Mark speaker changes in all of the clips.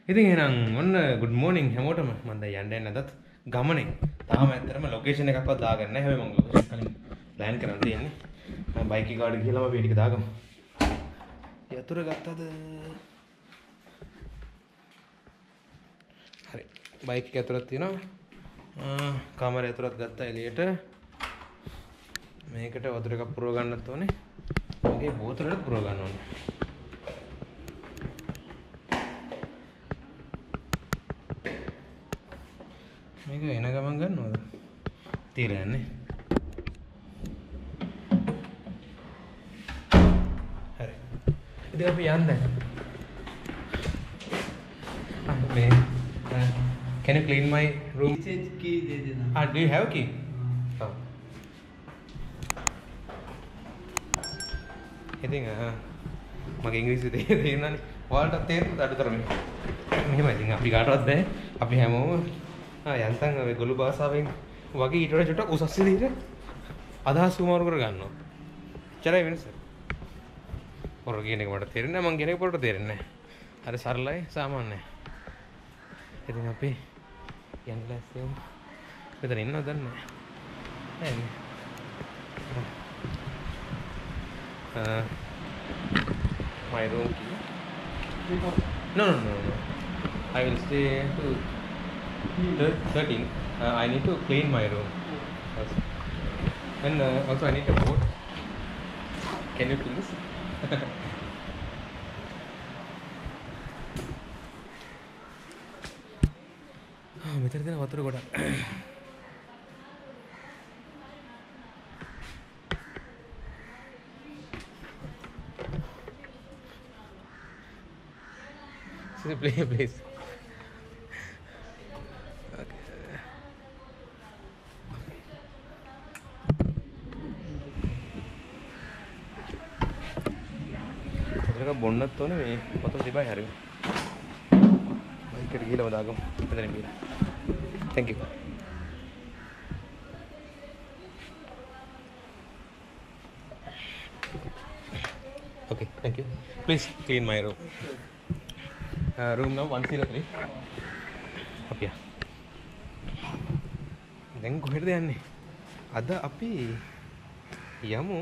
Speaker 1: ඉතින් එහෙනම් ඔන්න good morning හැමෝටම මම දැන් යන්න නැදත් ගමනේ තාම ඇත්තටම ලොකේෂන් එකක්වත් දාගන්න නැහැ. හැබැයි මම ලොකේෂන් කලින් ප්ලෑන් කරන් තියෙන්නේ. මම බයික් එක ගාඩ ගිහලාම අපි ටික දාගමු. යතුරු ගත්තද? හරි. බයික් එක ඇතුළත් තියෙනවා. කාමරය ඇතුළත් ගත්තා එළියට. මේකට වතුර එකක් පුරව ගන්නත් ඕනේ. මගේ බෝතලෙට පුරව ගන්න ඕනේ. මේක එන ගමන් ගන්නවද? තියලා යන්නේ. හරි. ඉතින් අපි යන්න. මේ can you clean my room?
Speaker 2: की दे देना.
Speaker 1: Do you have key? Oh. ඉතින් මගේ ඉංග්‍රීසි තේරෙන්නේ ඔයාලට තේරෙන්නද අඩුතරමින්? මෙහෙමයි ඉතින් අපි කාටවත් බෑ. අපි හැමෝම යන්තම් ඔය ගොළු භාෂාවෙන් වගේ ඊට වඩා චුට්ටක් උසස් විදිහට අදහස් උමාරු කර ගන්නවා. චරයි වෙනස. පොර කියන එක මට තේරෙන්නේ නැහැ. මං කියන එක පොරට තේරෙන්නේ නැහැ. හරි සරලයි සාමාන්‍යයි. ඉතින් අපි යන්න ලෑස්ති වෙමු. මෙතන ඉන්නවද දන්නේ නැහැ. My room key. No. I will stay to 13. I need to clean my room first. And also I need a boat. Can you please? මෙතන තියෙන වතුර ගොඩක්. Please. බොන්නත් ඕනේ මේ පොතම තිබයි හරිය. බයික් එකට ගිහලා දාගමු. මෙතනින් ගිහලා. Thank you. Okay, thank you. Please clean my room. Room number 103. Up here. දැන් කොහෙද යන්නේ? අද අපි යමු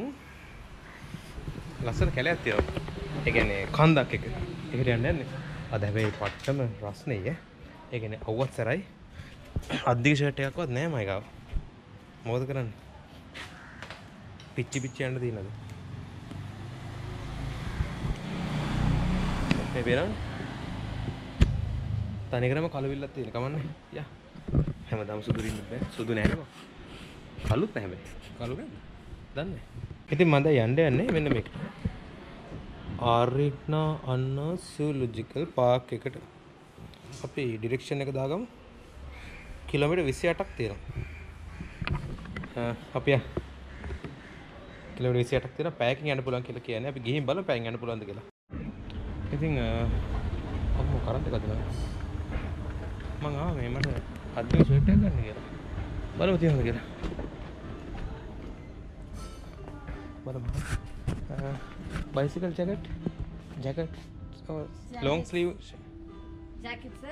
Speaker 1: ලස්සන කැලයක් තියෙනවා. ඒ කියන්නේ කන්දක් එක. ඒකට යන්න යන්නේ. අද හැබැයි පට්ටම රස්නේ ඈ. ඒ කියන්නේ අවුවත් සරයි. අද්දික ෂර්ට් එකක්වත් නැහැ මයි ගාව. මොකද කරන්නේ? පිච්චි යන්න තියෙනවද? මේ බේරන්. තනිකරම කළුවිල්ලක් තියෙන කමන්නේ. යා. හැමදාම සුදු රින්න බෑ. සුදු නැහැ නේද? කළුත් නැහැ හැබැයි. කළු නේද? දන්නේ. ඉතින් මම දැන් යන්නේ මෙන්න මේක. ආරිට්නා අන්න සූලොජිකල් පාක් එකට අපි ඩිරෙක්ෂන් එක දාගමු. කිලෝමීටර් 28ක් තියෙනවා. අපි කිලෝමීටර් 28ක් තියෙනවා. පැයකින් යන්න පුළුවන් කියලා කියන්නේ. අපි ගිහින් බලමු පැයෙන් යන්න පුළුවන්ද කියලා. ඉතින් අම්මෝ කරන්ට් එක දුන්නා. මං මේ මට අද්දික ෂර්ට් එකක් ගන්න කියලා. බලමු තියනද කියලා. බලමු. Bicycle jacket or long sleeve
Speaker 3: jacket sir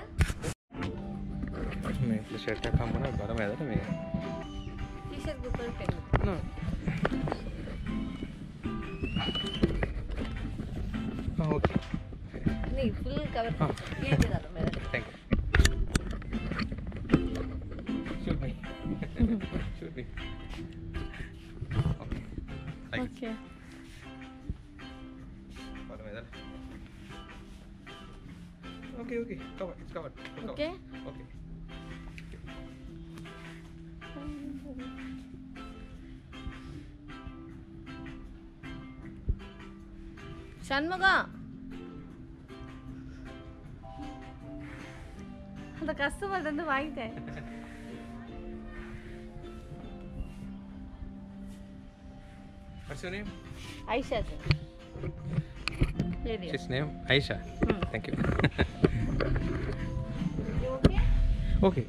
Speaker 1: මේ ෂර්ට් එකක් හම්බුණා ගරම ඇදට මේ
Speaker 3: t-shirt Google pen
Speaker 1: no okay
Speaker 3: nee full cover ये दे दो मेरा
Speaker 1: thank you shoot me okay Okay. Covered. It's covered.
Speaker 3: Okay.
Speaker 1: Okay.
Speaker 3: Shanmuga. The customer then the white hai.
Speaker 1: What's your name?
Speaker 3: Aisha sir.
Speaker 1: His name Aisha. Thank you.
Speaker 3: You okay?
Speaker 1: Okay.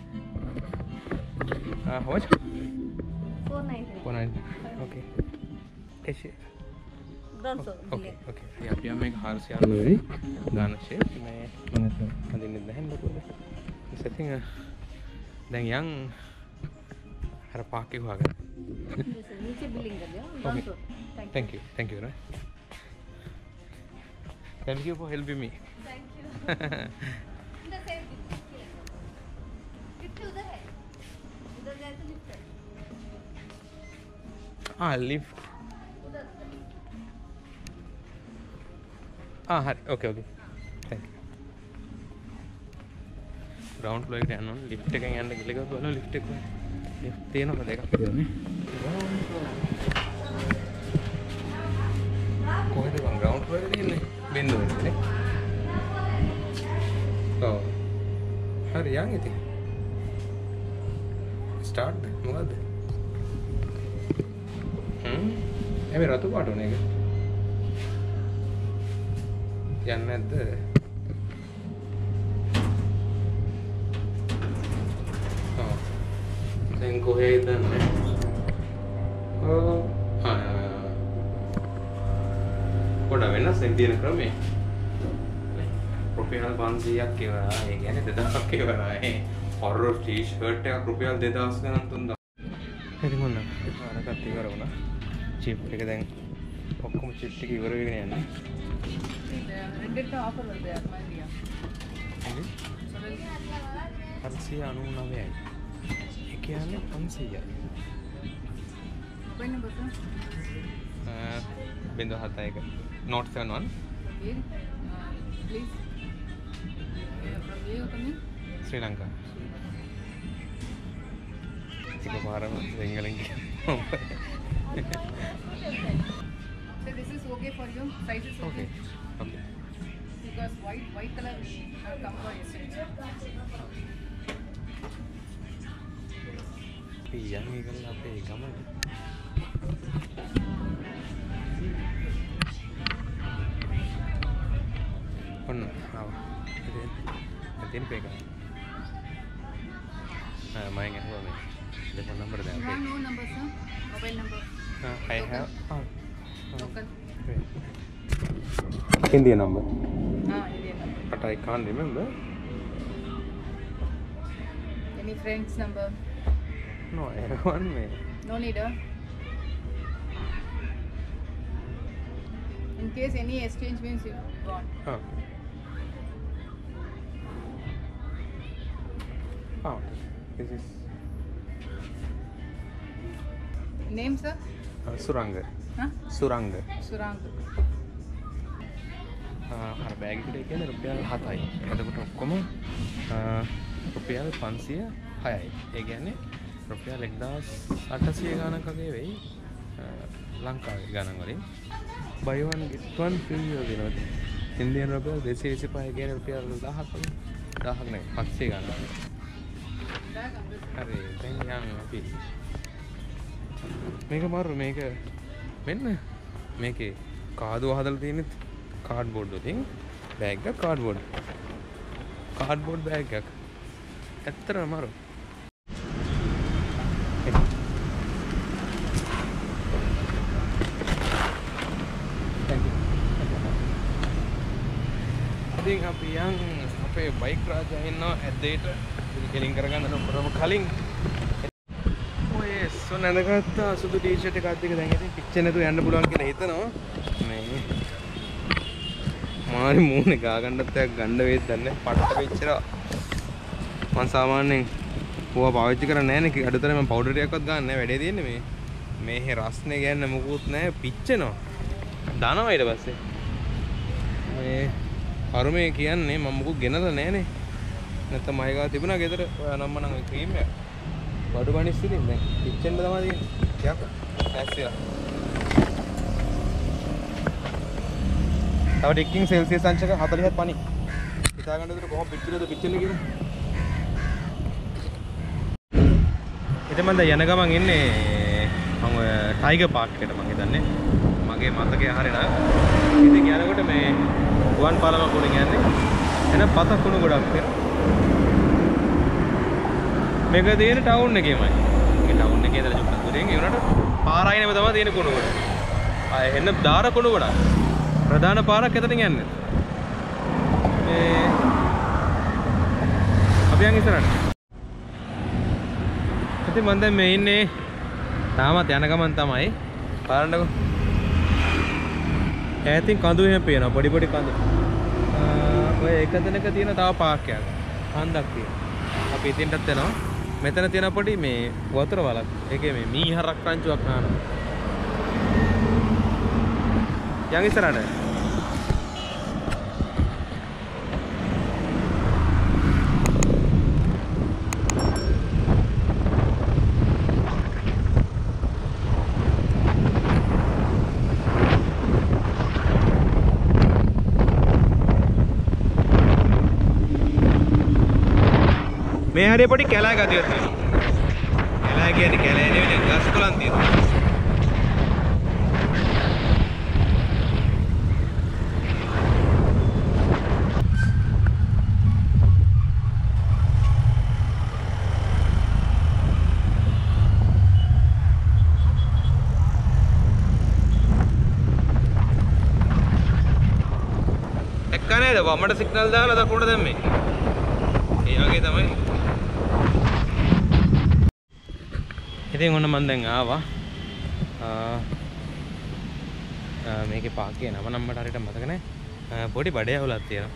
Speaker 1: How much?
Speaker 3: 490.
Speaker 1: 490. Okay. Aisha.
Speaker 3: Don't so.
Speaker 1: Okay. Okay. Yeah, අපි මේක 490 ගාන shape මේ හඳින්නේ නැහැ නේද? ඉතින් දැන් යන් අර පාක්කේ හොයාගන්න.
Speaker 3: नीचे बिलिंग कर दिया
Speaker 1: Okay. Thank you. Thank you. Thank you for helping me.
Speaker 3: Thank you इधर से लिफ्ट उधर है उधर जाए तो लिफ्ट है
Speaker 1: Lift.
Speaker 3: उधर
Speaker 1: හරි. Okay. Thank you. Ground floor එකට යන්න ඕනේ. lift එකෙන් යන්න ගිහලා බලන්න lift එක. lift තියෙනවා දෙකක් තියෙන්නේ. කොහෙද බං ground floor එකේ තියෙන්නේ? බින්දුවේනේ. ඔව්. හරි යන් ඉතින්. start මොකද්ද? හැබැයි රතු පාට උනේ ඒක. යන්නේ නැද්ද? දැන් කොහෙද දන්නේ? පොඩ වෙනස් තියෙන ක්‍රමේ. රුපියල් 500ක් ඒවා. ඒ කියන්නේ 2000ක් ඒවා. හොරර් ටී-ෂර්ට් එකක් රුපියල් 2000 ගණන් තුන්දා. ඉතින් මොන අරකට ඉවර වුණා. චිප් එක දැන් ඔක්කොම චිප් ටික ඉවර වෙගෙන යන්නේ.
Speaker 3: रेड का ऑफर होता है मैं दिया
Speaker 1: 499යි. ඒ කියන්නේ 500යි.
Speaker 3: मोबाइल नंबर तो
Speaker 1: 071 Note 71
Speaker 3: please from you coming
Speaker 1: Sri Lanka. ඒක පාරම සිංහලෙන්
Speaker 3: so this is okay for you size is okay because white color have come for yesterday
Speaker 1: පියන් එකල අපේ ගමන ඔන්න ආව ඉතින් පේක මම ඇහුවා මේ දෙපොන් නම්බර දැන්
Speaker 3: you have no number sir mobile number
Speaker 1: I have
Speaker 3: local
Speaker 1: Indian number
Speaker 3: Indian number
Speaker 1: but I can't remember
Speaker 3: any friends number
Speaker 1: no I have one man
Speaker 3: no need in case any exchange means you want
Speaker 1: this is
Speaker 3: name sir
Speaker 1: Suranga
Speaker 3: huh
Speaker 1: Suranga
Speaker 3: Surang
Speaker 1: අර bag එකට කියන්නේ රුපියල් 7යි. එතකොට ඔක්කොම රුපියල් 506යි. ඒ කියන්නේ රුපියල් 1800 ගණනක් වගේ වෙයි ලංකාවේ ගණන් වලින්. buy one get one free වෙනවා. ඉන්දියන් රුපියල් 225 කියන්නේ රුපියල් 1000ක් වගේ. 1000ක් නෙවෙයි 700 ගණන්. හරි දැන් යන්න අපි. මේක මාරු මේක මෙන්න මේකේ කාදුව හදලා තියෙන්නේ කාඩ්බෝඩ් වලින් බෑග් එක කාඩ්බෝඩ් බෑග් එකක් ඇත්තටම මාරු ඉතින් අපි යන් අපේ බයික් රාජා ඉන්නවා ඇද්දේට කෙලින් කරගන්න උඩම කලින් ඔය සොනනගත්ත සුදු ටී-ෂර්ට් එකක් අද්දක දැන් ඉතින් පිච්චෙන්නේ නැතුව යන්න පුළුවන් කියලා හිතනවා මේ මාරි මූණේ ගා ගන්නත් එකක් ගන්න වෙයිද දන්නේ පට්ට වෙච්චරා මම සාමාන්‍යයෙන් ඕවා පාවිච්චි කරන්නේ නැහැ නේ අඩුතරේ මම පවුඩර් ටිකක්වත් ගන්න නැහැ වැඩේ තියෙන්නේ මේ රස්නේ ගන්න මොකුත් නැහැ පිච්චෙනවා දානවා ඊට පස්සේ මේ අරුමේ කියන්නේ මම මොකුත් ගෙනලා නැහනේ නැත්නම් මයි ගාව තිබුණා ගෙදර ඔය නම්ම නම් ඔය ක්‍රීම් එක බඩු බනිස් ඉතින් දැන් පිච්චෙන්න තමයි තියෙන්නේ ටිකක් ඇස්සියා තව ටිකකින් සෙල්සියස් අංශක 40ක් පණි හිතා ගන්න විතර කොහොම පිච්චෙනවද පිච්චෙන්නේ කියලා ඉතින් මම දැන් යන ගමන් ඉන්නේ මම ඔය ටයිගර් පාර්ක් එකට මම හිතන්නේ මගේ මතකය හරියනම් ඉතින් යනකොට මේ ගුවන් පාලම කුණින් යන්නේ එන පත කුණු ගොඩක් තියෙනවා මේක තියෙන ටවුන් එකේමයි මේ ටවුන් එකේ ඉඳලා චුට්ටක් දුරින් ඒ උනට පාර අයිනෙම තමයි තියෙන කුණු ගොඩ ආ එන්න දාර කුණු ගොඩක් ප්‍රධාන පාරක් එතනින් යන්නේ මේ අපි යන් ඉස්සරහට. ඉතින් මම දැන් මේ ඉන්නේ තාමත් යන ගමන් තමයි. බලන්නකො. ඈතින් කඳු එහෙම පේනවා. පොඩි පොඩි කඳු. ඔය එක තැනක තියෙන තව පාක් එකක්. කන්දක් තියෙනවා. අපි ඉතින්ටත් යනවා. මෙතන තියෙන පොඩි මේ වතුර වලක්. ඒකේ මේ මීහරක් රංචුවක් නානවා. යන් ඉස්සරහට. මේ හරිය පොඩි කැලෑ ගතියක් තියෙනවා. කැලෑ කියන්නේ කැලෑ නෙවෙයි ගස් කොළන් තියෙනවා. එක්ක නේද වමට සිග්නල් දාලා දකුණට දැම්මේ. ඒ වගේ තමයි. ඉතින් ඔන්න මම දැන් ආවා. මේකේ පාක්කේ නම නම් මට හරියට මතක නැහැ. පොඩි බඩේ අවුලක් තියෙනවා.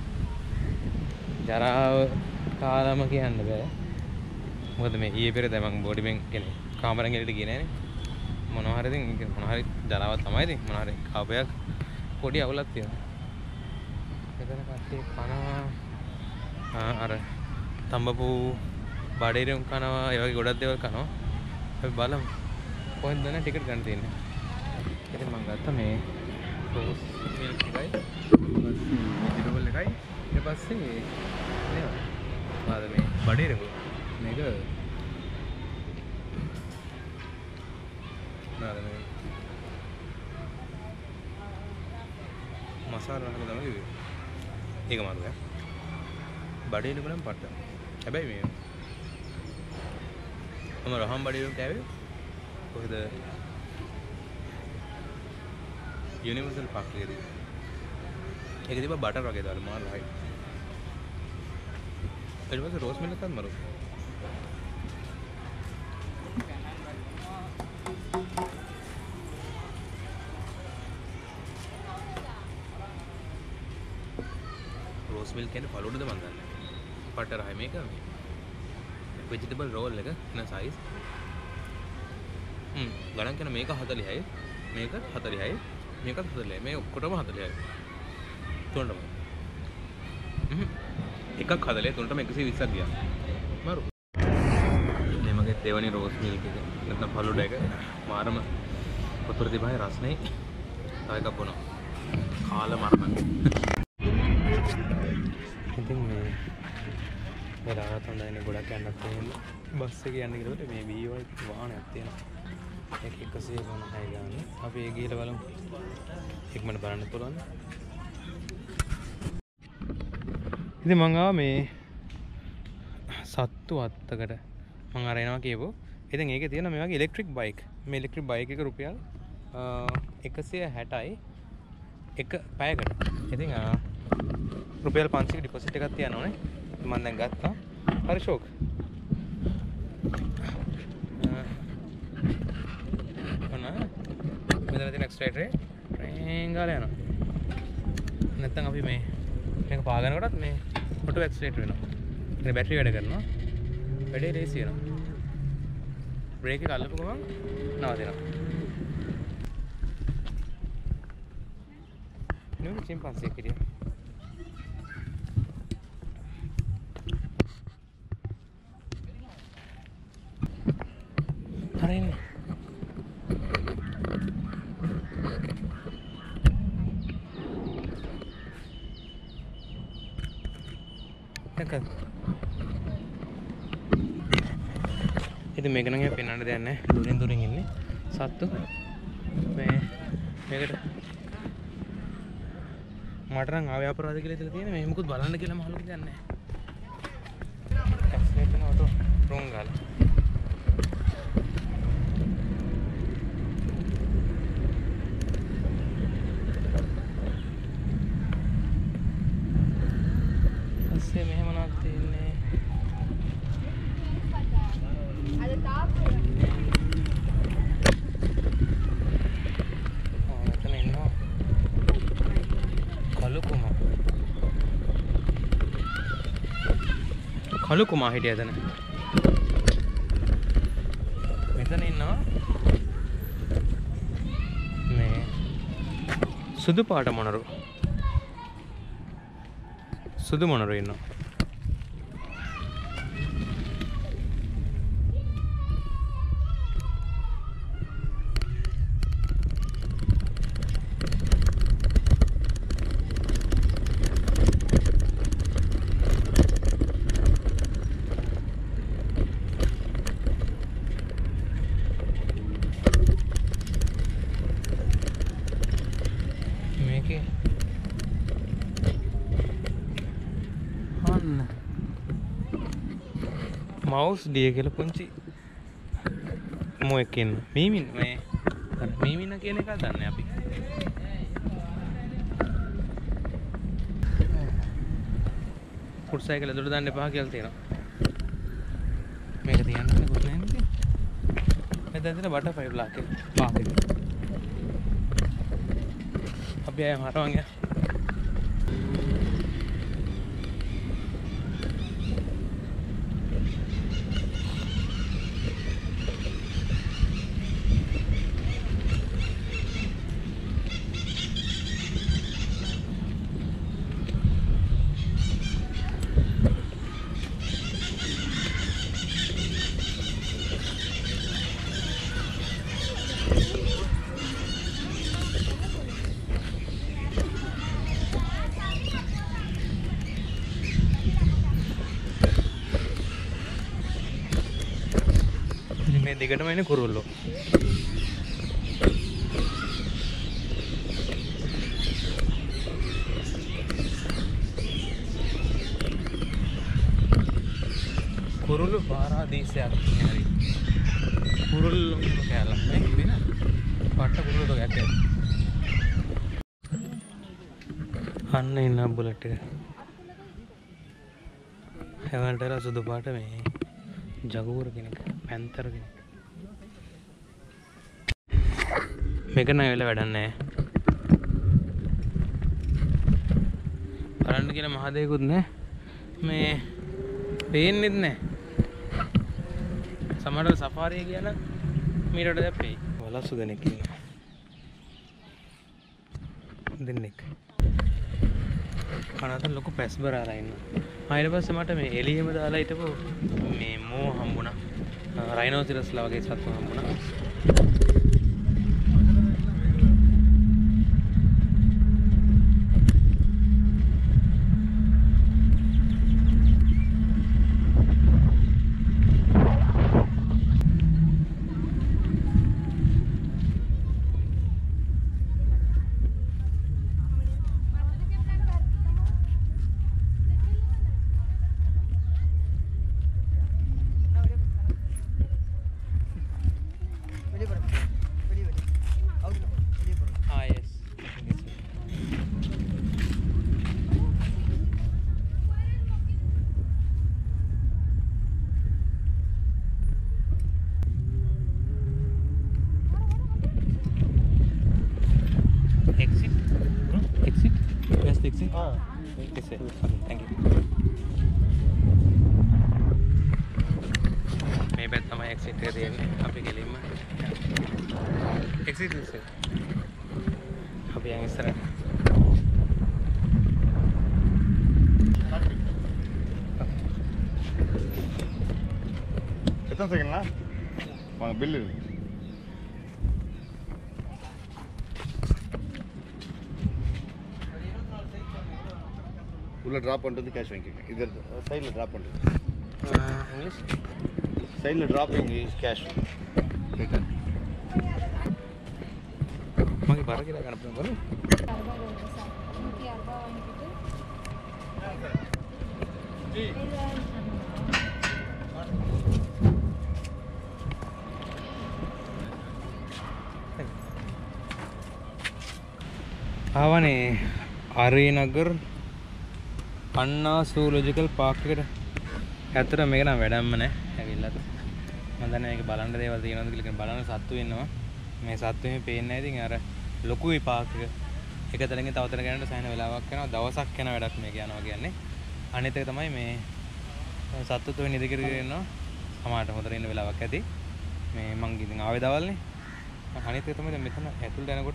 Speaker 1: ජරාව කාලම කියන්න බෑ. මොකද මේ ඊයේ පෙරේද මම බොඩිමෙන් කියන්නේ කාමරෙන් එළියට ගියේ නෑනේ. මොනවා හරි ඉතින් මොනවා හරි ජරාවක් තමයි ඉතින් මොනවා හරි කාපයක් පොඩි අවුලක් තියෙනවා. එතන කට්ටිය කනවා අර තඹපු බඩේරුම් කනවා ඒ වගේ ගොඩක් දේවල් කනවා. අපි බලමු කොහෙන්ද දැන් ටිකට් ගන්න තියෙන්නේ. ඉතින් මම ගත්තා මේ රෝස් මිල්ක් එකයි වෙජිටබල් එකයි ඊට පස්සේ නේද ආද මේ බඩේරුම් මේක නාද මේ මසාලා නේද තමයි කිව්වේ. ඒක මාරුයි. බඩේරුම් නම් පට්ට. හැබැයි මේ මම රහම් බඩේරුම් කෑවේ කොහෙද යුනිවර්සල් පාක් එකේදී. ඒක තිබ්බ බටර් වගේ දාලා මාරු හයි. ඊට පස්සේ රෝස් මිල්ක් එකත් මරු. රෝස් මිල්ක් කියන්නේ පළොඩද මන් දන්නේ. බටර් හයි මේක vegetable roll එක න size. ගණන් කරන මේක 40යි. මේක 40යි. මේකත් 40යි. මේ ඔක්කොටම 40යි. තුනටම. එකක් 40 තුනටම 120ක් ගියා. මරු. මේ මගේ දෙවනි රෝස් මිල්ක් එක. නැත්නම් ෆලුඩ එක. මාරම වතුර තිබහයි රස්නේ. තව එකක් බොනවා. කාල මරණ. ඉතින් මේ වෙලාවත් හොඳයිනේ ගොඩක් යන්නත් තියෙනවා. බස් එකේ යන්න ගිහුවොත් මේ වීවල් වාහනයක් තියෙනවා. ඒක 156 ගානේ. අපි ඒ ගිහලා බලමු. ඉක්මනට බලන්න පුළුවන්. ඉතින් මං ආවා මේ සත්තු අත්තකට මං අර එනවා කියපෝ. ඉතින් ඒකේ තියෙන මේ වගේ ඉලෙක්ට්‍රික් බයික්. මේ ඉලෙක්ට්‍රික් බයික් එක රුපියල් 160යි එක පැයකට. ඉතින් රුපියල් 500ක ඩිපොසිට් එකක් තියන්න ඕනේ. මම දැන් ගත්තා. හරි ෂෝක්. මෙතන තියෙන එක්ස්ට්‍රේට් ට්‍රේන් ගාලා යනවා. නැත්තම් අපි මේක පාගන කොටත් මේ ඔටෝ එක්ස්ට්‍රේට් වෙනවා. ඉතින් බැටරි වැඩ කරනවා. වැඩේ ලේසි වෙනවා. බ්‍රේක් එක අල්ලපු ගමන් නවතිනවා. නුඹ චිම්පන්සි කිරියා. හරිනේ. එකක්. ඉතින් මේක නම් එයා පෙන්වන්න දෙයක් නැහැ. දුරින් දුරින් ඉන්නේ සත්තු. මේකට මට නම් ආවේ අපරාධ කියලා ඉතල තියෙන මේ මොකද බලන්න කියලා මහලුක දෙයක් නැහැ. ඇක්සිඩන්ට් වෙන ඔටෝ රෝන් ගාලා. මෙහෙම නක් තියෙන්නේ මෙතන ඉන්නවා කළු කුමා හිටිය එතන. මෙතන ඉන්නවා මේ සුදු පාට මොනරු. සුදු මොනරු ඉන්නවා. මවුස් ඩිය කියලා පුංචි මොකක් ඉන්න මීමින් මේ මීමින කියන එක දන්නේ අපි. ෆුට් සයිකල් ඇතුළට දාන්න එපා කියලා තියෙනවා. මේක තියන්න නෙකුත් නැහැ නේද? මෙතන තියෙන බටර්ෆ්ලයි බ්ලාක් එක පාක් එක. අපි ආයෙ හරවන් යා. මේ දිගටම එන්නේ කුරුල්ලෝ. කුරුල්ලෝ පාරාදීසයක් නේ. කුරුල්ලෝ කෑල්ල නේ බින. පට්ට කුරුල්ලෝ ගැක්කේ. අන්න ඉන්න බුලට් එක. හැවන්ටලා සුදු පාට මේ ජගුවර කෙනෙක් පැන්තර කෙනෙක්. මේක නම් වෙලා වැඩක් නැහැ. බලන්න කියන මහදේකුත් නැහැ. මේ පේන්නෙත් නැහැ. සමහරවල් සෆාරිය ගියා නම් මීටට දැප්පේ. වලස්සු දෙනෙක් ඉන්නවා. දෙන්නෙක්. කනට ලොකු පැස් බරාලා ඉන්නවා. ඊට පස්සේ මට මේ එළියෙම දාලා හිටපු මේ මෝ හම්බුණා. රයිනෝසිරස්ලා වගේ සත්තු හම්බුණා.
Speaker 2: बिल उल्ला ड्राप पण्णது कैश वांगिक्केंगे इधर साइड ல ड्राप पण्णது इंग्लिश साइड ல ड्राप इंग्लिश कैश रिटर्न
Speaker 1: मगे बारह किलो कनपन बोलो 140 ආවනේ අරේනගර් අන්නා සූලොජිකල් පාක් එකට. ඇත්තට මේක නම් වැඩක්ම නෑ. ඇවිල්ලාද
Speaker 4: මම දන්නේ මේක බලන්න දේවල් තියෙනවද කියලා බලන්න සත්තු වෙනවා. මේ සත්තු මේ පේන්නේ නැහැ. ඉතින් අර ලොකු විපාකක එක තැනකින් තව තැනකට යනකොට සෑහෙන වෙලාවක් යනවා. දවසක් යන වැඩක් මේක යනවා කියන්නේ. අනිත් එක තමයි මේ සත්තු තුනේ නිදි කරගෙන ඉන්නවා. සමහරට හොඳට ඉන්න වෙලාවක් ඇති. මේ මං ඉතින් ආවේ දවල්නේ. අනිත් එක තමයි දැන් මෙතන ඇතුළට යනකොට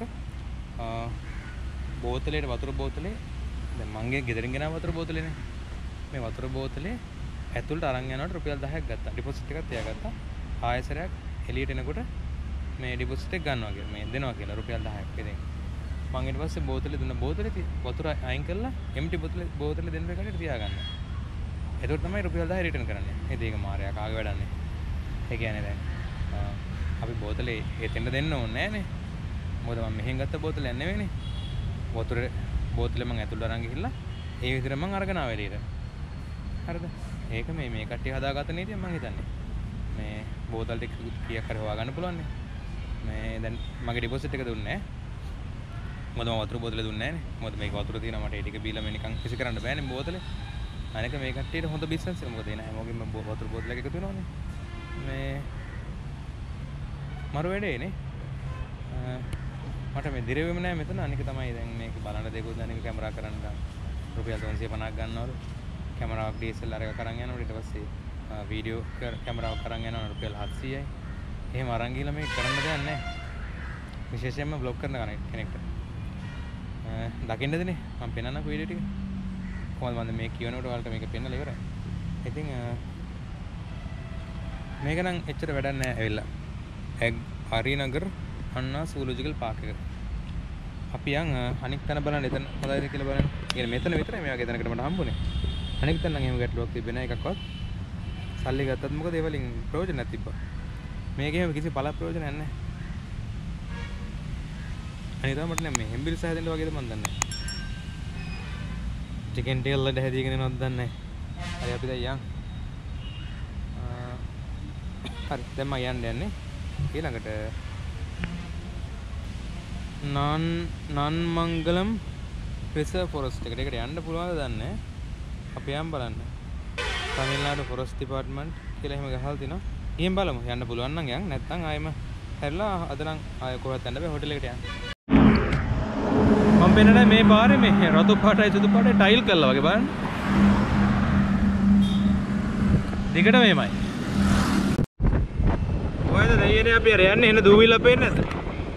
Speaker 4: බෝතලේට වතුර බෝතලේ දැන් මංගේ ගෙදරින් ගෙනාව වතුර බෝතලේනේ. මේ වතුර බෝතලේ ඇතුළට අරන් යනකොට රුපියල් 10ක් ගත්තා. ඩිපොසිට් එකක් තියාගත්තා. ආයෙසරයක් එළියට එනකොට මේ ඩිපොසිට් එක ගන්නවා කියලා. මේ දෙනවා කියලා රුපියල් 10ක්. ඉතින් මං ඊට පස්සේ බෝතලේ දුන්න බෝතලේ වතුර අයින් කරලා එම්ටි බෝතලේ දෙන්න එකට තියාගන්න. එතකොට තමයි රුපියල් 10 රිටර්න් කරන්නේ. ඒ දෙක මාරයා කාගේ වැඩන්නේ. ඒ කියන්නේ දැන් අපි බෝතලේ එතෙන්ට දෙන්න ඕනේ නෑනේ. මොකද මම මෙහෙන් ගත්ත බෝතලයක් නෙවෙයිනේ. බෝතලේ මං ඇතුළට අරන් ගිහිල්ලා ඒ විදිහට මං අරගෙන ආවේ එළියට. හරිද? ඒක මේ කට්ටිය හදාගත්ත නීතිය මං හිතන්නේ. මේ බෝතල් ටික කීයක් හරි හොයාගන්න පුළුවන් නේ. මේ දැන් මගේ ඩිපොසිට් එක දුන්නේ නෑ. මොකද මම වතුර බෝතලේ දුන්නේ නෑනේ. මොකද මේක වතුර තියෙනවා මට ඒ ටික බීලා මේ නිකන් කිසි කරන්න බෑනේ බෝතලේ. අනික මේ කට්ටියට හොඳ බිස්නස් එක. මොකද එන හැමෝගෙම වතුර බෝතලයක් එකතු වෙනවනේ. මේ මරු වැඩේනේ. මට මේ දිරෙවෙම නෑ මෙතන. අනික තමයි දැන් මේක බලන්න දෙකුත් අනික කැමරා කරන්න රුපියල් 350ක් ගන්නවලු. කැමරාවක් DSLR එකක් අරන් යනකොට ඊට පස්සේ වීඩියෝ කැමරාවක් අරන් යනකොට රුපියල් 700යි. එහෙම අරන් ගිහලා මේක කරන්න දෙයක් නෑ. විශේෂයෙන්ම බ්ලොග් කරන කෙනෙක්ට. දකින්නද නේ මම පෙන්නන්නක වීඩියෝ ටික. කොහොමද මම මේ කියනකොට ඔයාලට මේක පෙන්නලා ඉවරයි. ඉතින් මේක නම් එච්චර වැඩක් නෑ ඇවිල්ලා. හරිනගර අන්නා සූලොජිකල් පාක් එක. අපි යන් අනික් තැන බලන්න එතන හොඳයිද කියලා බලන්න. කියන්නේ මෙතන විතරයි මේ වගේ තැනකට මට හම්බුනේ. අනික් තැන නම් එහෙම ගැටලුවක් තිබෙන්නේ නැහැ එකක්වත්. සල්ලි ගත්තත් මොකද ඒ වලින් ප්‍රයෝජනයක් තිබ්බා. මේකේ එහෙම කිසි පළ ප්‍රයෝජනයක් නැහැ. අනිත් මට නම් මේ හෙම්බිරිස හැදෙන්න වගේද මන් දන්නේ නැහැ. චිකන් ටේල් වලට හැදීගෙන යනවද දන්නේ නැහැ. හරි අපි දැන් යන්. හරි දැන් මම යන්නේ. ඊළඟට නන්මංගලම් රිසර්ව් ෆොරස්ට් එකට. ඒකට යන්න පුළුවන්ද දන්නේ නැහැ. අපි යම් බලන්න. තමිල්නාඩු ෆොරස්ට් ඩිපාර්ට්මන්ට් කියලා එහෙම ගහලා තිනවා. ගිහින් බලමු. යන්න පුළුවන් නම් යන්. නැත්නම් ආයෙම හැරිලා අද නම් ආයෙ කොහෙවත් යන්න බෑ. හොටෙල් එකට යන්න. මම පෙන්නන්නේ මේ පාරේ මේ රතු පාටයි සුදු පාටයි ටයිල් කරලා වගේ බලන්න. දිගට මේමයි. කොහෙද දෙයියනේ අපි අර යන්නේ එන දූවිල්ල පේන්නේ නැද්ද?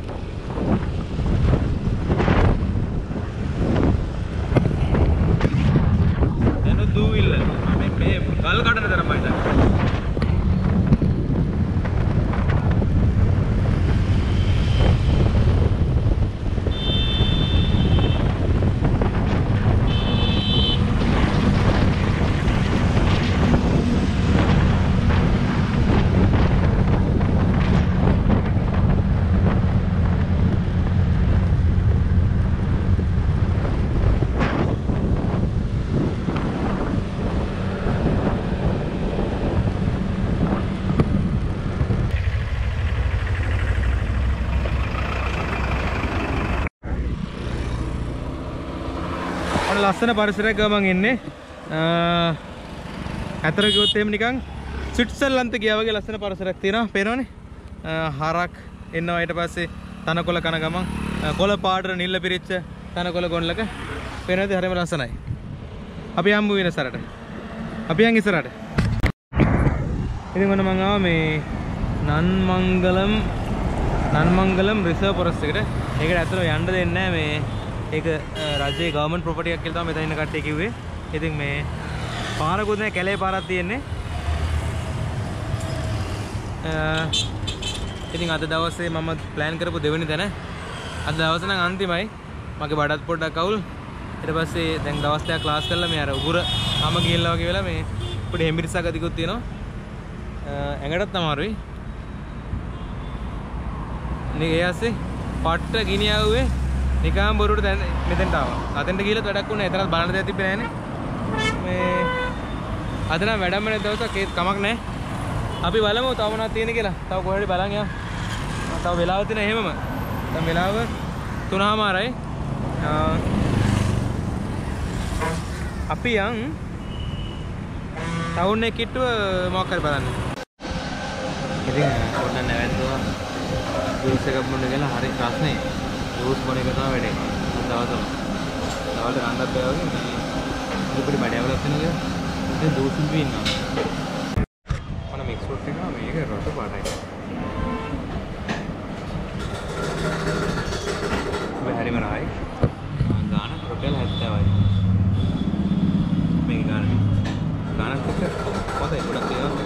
Speaker 4: එන දූවිල්ල මේ ගල් කඩන තරමයි දැන්. ලස්සන පරිසරයක් ගමන් ඉන්නේ. අතර ගියොත් එහෙම නිකන් ස්විට්සර්ලන්ත ගියා වගේ ලස්සන පරිසරයක් තියෙනවා. පේනවනේ. හරක් එනවා ඊට පස්සේ තනකොළ කන ගමන් කොළ පාටට නිල්ල පිරිච්ච තනකොළ ගොන්ලක පේනවද? හරිම ලස්සනයි. අපි යමු වෙන සරට. අපි යන් ඉස්සරහට. ඉතින් ඔන්න මම ආවා මේ නන්මංගලම් රිසර්ව් ෆොරස්ට් එකට. ඒකට ඇත්තටම යන්න දෙන්නේ නැහැ මේ. ඒක රජයේ ගවර්න්මන්ට් ප්‍රොපර්ටි එකක් කියලා තමයි මෙතන ඉන්න කට්ටිය කිව්වේ. ඉතින් මේ පාරකුත් නැහැ, කැලේ පාරක් තියෙන්නේ. ඉතින් අද දවසේ මම ප්ලෑන් කරපු දෙවෙනි තැන. අද දවසේ නම් අන්තිමයි. මගේ බඩත් පොඩ්ඩක් අවුල්. ඊට පස්සේ දැන් දවස් දෙකක් ක්ලාස් කරලා මේ අර උගුර ආම ගිහිල්ලා වගේ වෙලා මේ පොඩි හෙම්බිරිස්සක් ගතිකුත් තියෙනවා. ඇඟටත් අමාරුයි. නේ ඒ ඇස්සේ පට්ට ගිනි ආවේ නිකම් බොරුවට දැන් මෙතෙන්ට ආවා. අතෙන්ට ගිහලා වැඩක් වුණා. එතරම් බලන්න දෙයක් තිබ්බේ නැහනේ. මේ අද නම් වැඩම නැති දවසක් ඒත් කමක් නැහැ. අපි බලමු තව මොනවද තියෙන්නේ කියලා. තව කොහෙද බලන් යමු. තව වෙලාව තියෙන එහෙමම. දැන් වෙලාව 3:00යි. අපි යන් ටවුන් එක කිට්ටුව මොකක් හරි බලන්න. ඉතින් පොඩ්ඩක් නැවැත්තුවා ජූස් එකක් බොන්න කියලා හරි ප්‍රශ්නේ. ජූස් බොන එක තමයි වැඩේ. දවසම. දවල්ට කන්නත් බෑ වගේ මේ ඉතින් බඩයවලක් වෙනවා කියලා. ඉතින් ජූස් බී ඉන්නවා. මම මික්ස් ෆෘට් එක මේක රතු පාටයි. හරිම රායි. ගාන රුපියල් 70යි. මේ ගානට හොඳයි ගොඩක් ඒවා.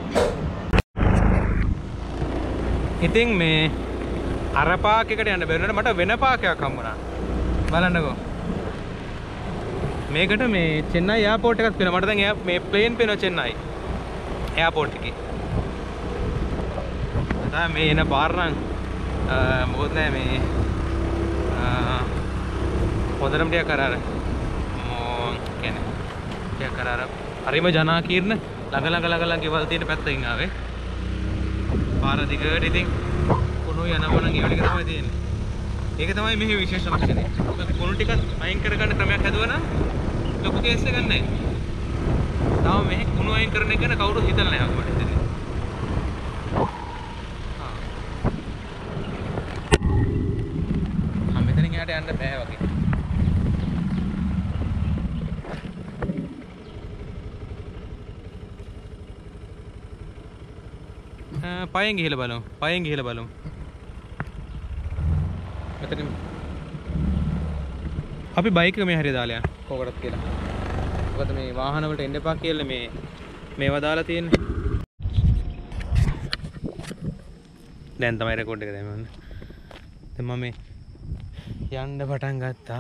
Speaker 4: ඉතින් මේ අර පාක් එකට යන්න බැරිනට මට වෙන පාකයක් හම්බුණා. බලන්නකෝ. මේකට මේ චෙන්නයි එයාපෝට් එකක් පේනවා. මට දැන් මේ ප්ලේන් පේනවා චෙන්නයි එයාපෝට් එකේ. අද මේ එන පාර නම් මොකද නෑ මේ හොඳටම ටිකක් අර කියන්නේ ටිකක් අර හරිම ජනාකීර්ණ ළඟ ගෙවල් තියෙන පැත්තකින් ආවේ. පාර දිගට ඉතින් කුණු යනවනම් ඒ වගේ තමයි තියෙන්නේ. ඒක තමයි මෙහි විශේෂ ලක්ෂණය. මොකද කුණු ටිකක් අයින් කරගන්න ක්‍රමයක් හදුවා නම් ලොකු කේස් එකක් නැහැ. තාම මෙහි කුණු අයින් කරන එක ගැන කවුරුත් හිතලා නැහැ මට හිතෙන්නේ. මෙතනින් එහාට යන්න බෑ වගේ. පයෙන් ගිහලා බලමු. මෙතන අපි බයික් එක මේ හරිය දාලා යන්න කොකටත් කියලා. මොකද මේ වාහන වලට එන්න එපා කියලා මේවා දාලා තියෙන්නේ. දැන් තමයි රෙකෝඩ් එක දැම්මන්නේ. දැන් මම යන්න පටන් ගත්තා.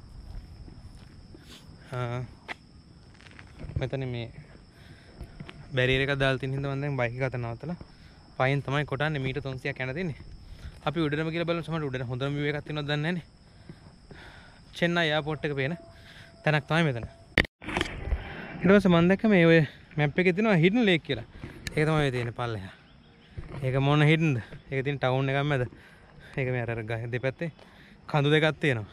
Speaker 4: මෙතන මේ බැරියර් එකක් දාලා තියෙන හින්දා මම දැන් බයික් එක අත නවත්තලා පයින් තමයි කොටන්නේ මීටර් 300ක් යන දෙන්නේ. අපි උඩටම කියලා බලමු සමහර උඩට හොඳම view එකක් තියෙනවද දන්නේ නැනේ. චෙන්නයි එයාපෝට් එක පේන තැනක් තමයි මෙතන. ඊට පස්සේ මම දැක්ක මේ ඔය මැප් එකේ තියෙනවා හිඩන් ලේක් කියලා. ඒක තමයි ඔය තියෙන පල්ලෙහා. ඒක මොන හිඩන්ද? ඒක තියෙන ටවුන් එකක් මැද. ඒක මේ අර ගහ දෙපැත්තේ කඳු දෙකක් තියෙනවා.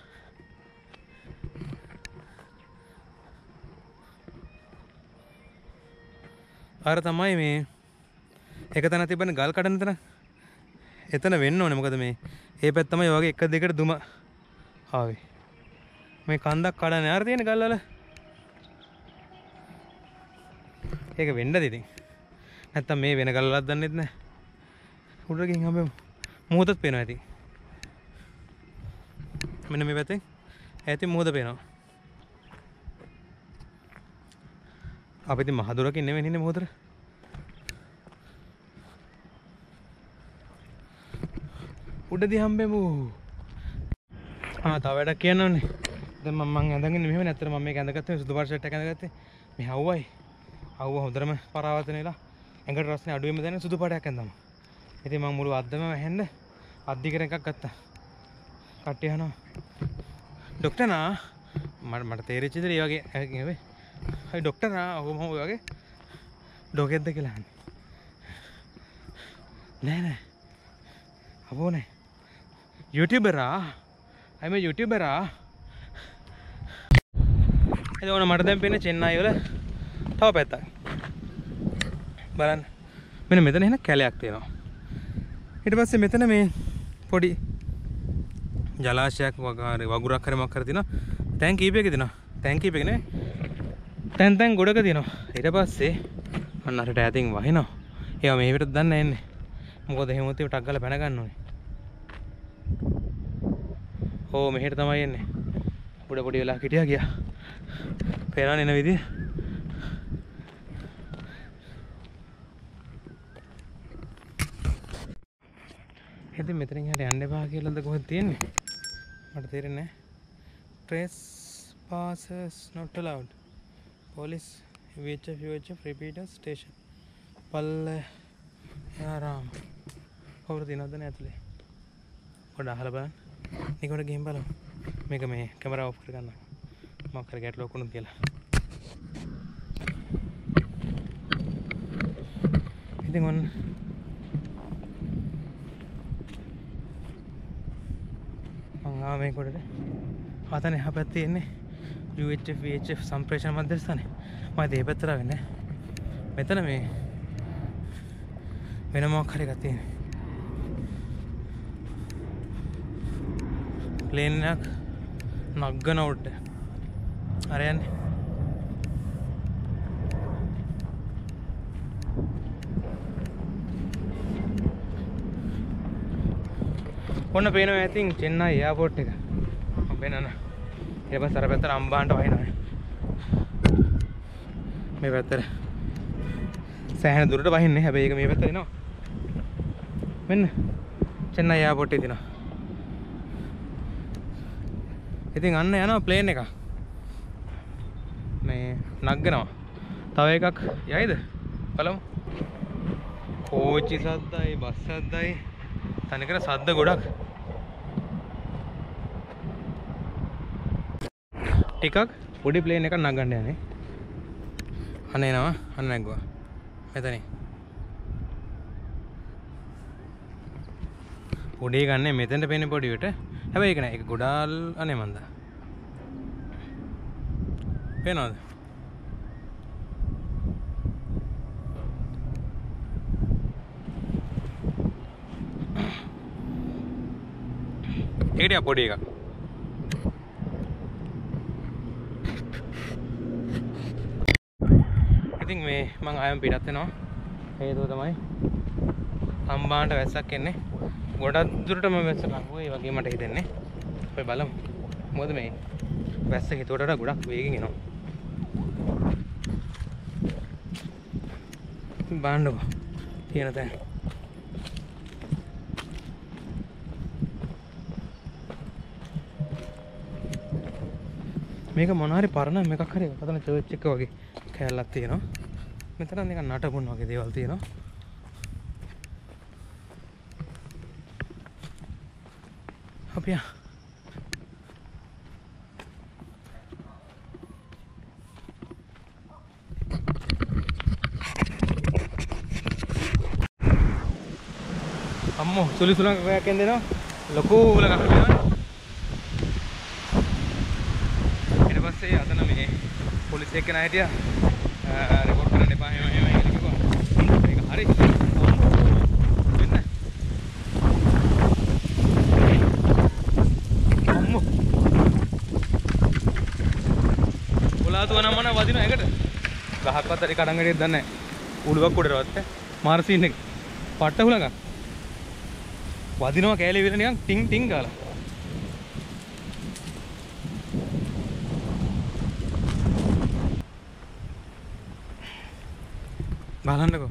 Speaker 4: අර තමයි මේ එක තැන තිබෙන ගල් කඩන තැන. එතන වෙන්න ඕනේ. මොකද මේ ඒ පැත්ත තමයි වගේ එක දෙකට දුම ආවේ. මේ කන්දක් කඩන්නේ අර තියෙන ගල් වල. ඒක වෙන්නද ඉතින්. නැත්තම් මේ වෙන ගල් වලක් දන්නෙත් නැහැ. උඩට ගිහින් හම්බෙමු. මොහොතත් පේනවා ඉතින්. මෙන්න මේ පැත්තෙන් ඈතින් මොහොත පේනවා. අපි ඉතින් මහ දුරකින් නෙවෙයි ඉන්නේ මොහොතට. උඩදී හම්බෙමු. තව වැඩක් කියන්න ඕනේ. දැන් මම ඇඳගෙන මෙහෙම නැත්තර මම මේක ඇඳගත්තේ සුදු පාට ෂර්ට් එක ඇඳගත්තේ. මේ හවුවයි. හවුව හොඳටම පරාවර්තන වෙලා ඇඟට රස්නේ අඩුවෙන්ම දැනෙන සුදු පාටයක් ඇඳමු. ඉතින් මම මුළු අද්දම වැහෙන්න අද්දිකර එකක් ගත්තා. කට්ටිය අහනවා. ડોක්ටර් නා මට තේරෙච්ච දේ ඒ වගේ නෙවෙයි. හයි ડોක්ටර් නා ඔහොම ඔය වගේ ඩොගෙද්ද කියලා අහන්නේ. නෑ. අපෝ නෑ. YouTubeරා. I'm a YouTubeරා. එතකොට මට දැන් පේන්නේ චෙන්නයි වල තව පැත්තක්. බලන්න. මෙන්න මෙතන එන කැලයක් තියෙනවා. ඊට පස්සේ මෙතන මේ පොඩි ජලාශයක් වගුරක් හරි මොකක් හරි තියෙනවා. තැන් කීපයක තියෙනවා. තැන් කීපයක නේ. තැන් ගොඩක තියෙනවා. ඊට පස්සේ අන්න අරට ඈතින් වහිනවා. ඒවා මේ විතරක් දන්නේ නැහැ එන්නේ. මොකද එහෙම උත් ටක් ගාලා පැන ගන්න ඕනේ. ඕ මෙහෙට තමයි එන්නේ. උඩ පොඩි වෙලා හිටියා ගියා. පේනවනේ එන විදිය. ඉතින් මෙතනින් හරිය යන්න එපා කියලාද කොහෙද තියෙන්නේ? මට තේරෙන්නේ නැහැ. Trespassers not allowed. Police VHF repeater station. පල්ලෙහාරාම. කවුරු තියෙනවද නේ ඇතුලේ? පොඩ්ඩක් අහලා බලන්න. නිකන් ගිහින් බලමු. මේක මේ කැමරාව ඔෆ් කරගන්න. මොකක් හරි ගැටලුවක් වුණොත් කියලා. ඉතින් ඔන්න මේ කොටද අතන එහා පැත්තේ ඉන්නේ UHF VHF සම්ප්‍රේෂණ මධ්‍යස්ථානේ. මම ඒ පැත්තට ආවේ නෑ. මෙතන මේ වෙන මොකක් හරි එකක් තියෙන්නේ. ප්ලේන් එකක් නග්ගන උඩට. අර යන්නේ. ඔන්න පේනවා ඇතින් චෙන්නයි එයාපෝට් එක. මම පේනවනේ. ඊට පස්සේ අර පැත්තට අම්බාන්ට වහිනවා. මේ පැත්තට සෑහෙන දුරට වහින්නේ. හැබැයි ඒක මේ පැත්තට එනවා. මෙන්න චෙන්නයි එයාපෝට් එකේ තියෙනවා. ඉතින් අන්න යනවා ප්ලේන් එක. මේ නග්ගනවා. තව එකක් යයිද? බලමු. කෝච්චි සද්දයි, බස් සද්දයි, තනිකර සද්ද ගොඩක්. ටිකක් පොඩි ප්ලේන් එකක් නගන්න යන්නේ. අන්න එනවා. අන්න නැග්ගුවා. මෙතනින්. පොඩි ගන්නේ මෙතෙන්ට පේන්නේ පොඩියට. හැබැයි ඒක නෑ. ඒක ගොඩාල් අනේ මන්ද. පේනවද? ඒකේ පොඩි එකක්. ඉතින් මේ මං ආයම පිටත් වෙනවා. හේතුව තමයි අම්බාන්ට වැස්සක් එන්නේ. ගොඩක් දුරටම වැස්ස ලඟුවේ වගේ මට හිතෙන්නේ. අපි බලමු. මොකද මේ වැස්ස හිතුවට වඩා ගොඩක් වේගෙන් එනවා. බාන්නකො තියෙන තැන. මේක මොන හරි පරණ මේකක් හරි පතන චර්ච් එක වගේ කැලලක් තියෙනවා. මෙතන නිකන් නටබුන් වගේ දේවල් තියෙනවා. අපි අම්මෝ සුලි සුලංගයක් එන්නෙනවා. ලොකු උලක් වෙනවා. ඊට පස්සේ අතන මේ පොලිස් එක්කෙනා හිටියා. රෙකෝඩ් කරන්න එපා එහෙම කියලා කිව්වා. ඒක හරි. වෙන්න. අම්මෝ. ඔලාතුව නම් මොන වදිනවා එකට. ගහක්වත් හරි කඩන් ගැටියක් දන්නේ නැහැ. උළුවක් උඩරවත් මාර සීන් එක. පට්ට හුලඟක්. වදිනවා කෑලි විල නිකන් ටින් ටින් ගාලා. බලන්නකෝ.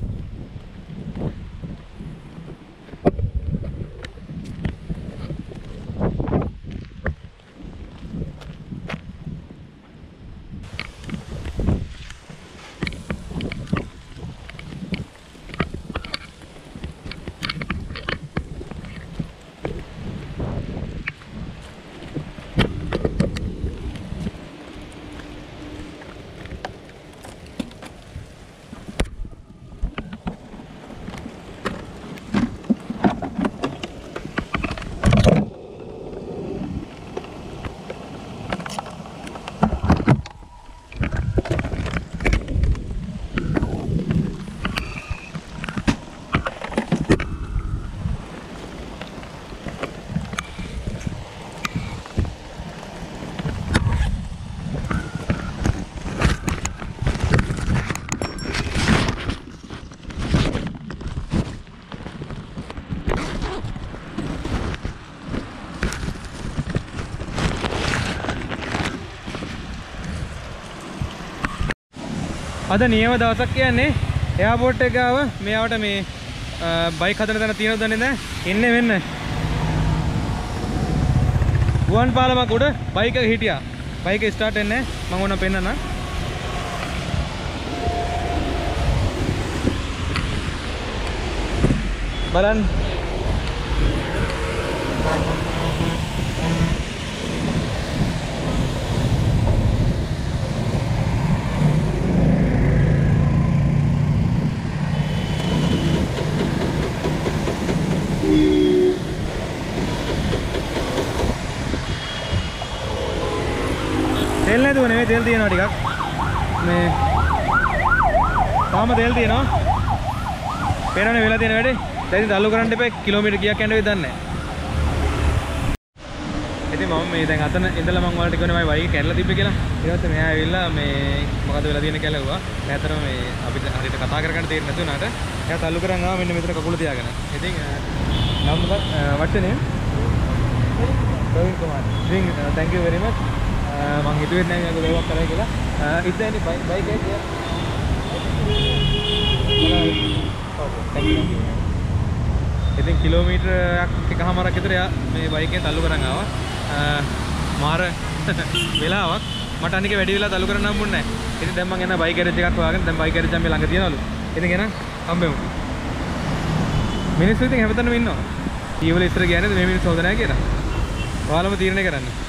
Speaker 4: අද නියම දවසක් කියන්නේ එයාපෝට් එක ගාව මෙයාට මේ බයික් හදන තැන තියෙනවද දන්නේ නැහැ. ඉන්නේ වෙන්න. ගුවන් පාලමක් උඩ බයික් එක හිටියා. බයික් එක ස්ටාර්ට් වෙන්නේ නැහැ. මම ඕන පෙන්නන්න. බලන්න. තෙල් නැතුව නෙවෙයි තෙල් තියෙනවා ටිකක් මේ තාම තෙල් තියෙනවා පේනවනේ වෙලා තියෙන වැඩේ. දැන් ඉතින් තල්ලු කරන්න එපා කිලෝමීටර් කීයක් යන්න වෙයිද දන්නේ නැහැ. ඉතින් මම මේ දැන් අතන ඉඳලා මම ඔයාලට කියවනේ මම බයික් කැඩලා තිබ්බේ කියලා. ඊට පස්සේ මෙයා ඇවිල්ලා මේ මොකද වෙලා තියෙන්නේ කියලා ඇහුවා. නැතරම මේ අපිට හරියට කතා කරගන්න තේරෙන්නේ නැති වුණාට එයා තල්ලු කරන් ආවා මෙන්න මෙතන කකුල තියාගෙන. ඉතින් නම් what's your name? Praveen Kumar. ඉතින් thank you very much. මම හිතුවේ නැහැ මේක උදව්වක් කරයි කියලා. is there any bike here? Thank you. ඉතින් කිලෝමීටරයක් එකමාරක් විතර යා මේ බයික් එකෙන් තල්ලු කරන් ආවා. මාර වෙලාවක් මට අනික වැඩි වෙලා තල්ලු කරන්න හම්බුන්නේ නැහැ. ඉතින් දැන් මම එන බයික් ගෑරේජ් එකක් හොයාගෙන දැන් බයික් ගෑරේජ් එක මේ ළඟ තියනවලු. ඉතින් එන හම්බෙමු. මිනිස්සු ඉතින් හැමතැනම ඉන්නවා. ඊවල ඉස්සර ගියා නේද මේ මිනිස්සු හොඳ නැහැ කියලා. ඔයාලම තීරණය කරන්න.